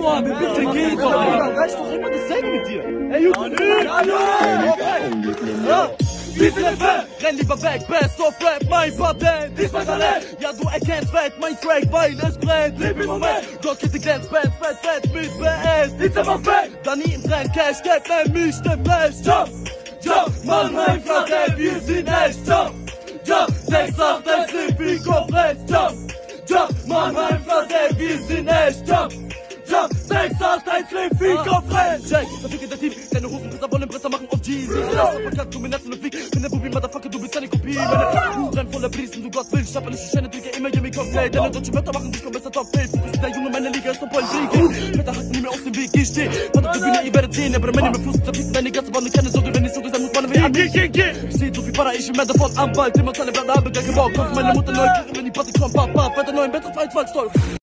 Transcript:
Mohammed, bitte geh doch. Reicht doch immer dasselbe mit dir. Ey, Junge, wir sind der Fan. Renn lieber weg, best of rap, mein Patent. Diesmal Talent. Ja, du erkennst weg, mein Track, weil es brennt. Leb im Moment. Rocket, die Glänz, Band, fett, mit BS. Nichts aber weg. Da nie im Trend, Cash, Geld, nenn mich der Flash. Jump, jump, Mann, mein Vater, wir sind echt. Jump, jump, 6, 8, 1, Sleepy, Komplex. Jump, jump, Mann, mein Vater, wir sind echt. Jump, jump, 6, 8, 1, Sleepy, Komplex. Check, verficke der Team, deine Hosenpresser wollen Presser machen auf Jeezy. Verkackt, du mir Netzen und Flieg, bin der Bubi, Motherfucker, du bist eine Kopie. Meine Kuh rennt voller Priesen, du Gott willst, ich hab eine Schäne, trinke immer Jimmy Cocktail. Deine deutsche Wörter machen dich besser Top-Bild. Du bist der Junge, meine Liga ist top Krieg. Wetter hacken nie mehr aus dem Weg, ich steh. Warte, du Bühne, ihr werdet sehen, aber meine mit Fuß zerbieten deine ganze Bande, keine Sorge, wenn ich so gesagt muss, man will an mich. Ich seh so viel Para, ich will mehr davon am Ball. Immer seine Brand, habe gar keinen Bock. Kommt meine Mutter neu, wenn die Party kommt, weiter neu im Bett auf 1, 2,